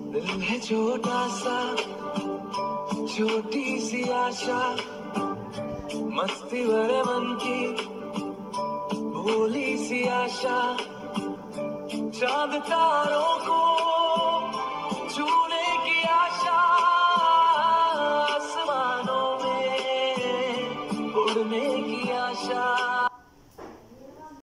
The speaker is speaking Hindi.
दिल है छोटा सा, छोटी सी आशा, मस्ती भरे मन की भोली सी आशा, चांद तारों को छूने की आशा, आसमानों में उड़ने की आशा।